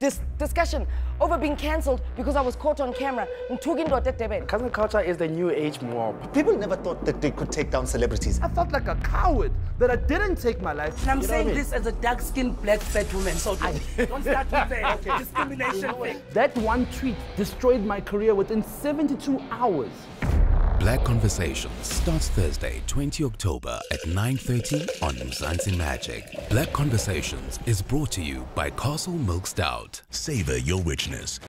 discussion over being cancelled because I was caught on camera. Cousin culture is the new age mob. People never thought that they could take down celebrities. I felt like a coward that I didn't take my life. And I'm saying this as a dark-skinned black fat woman, so don't start with the discrimination thing. That one tweet destroyed my career within 72 hours. Black Conversations starts Thursday, 20 October at 9:30 on Mzansi Magic. Black Conversations is brought to you by Castle Milk Stout. Savor your richness.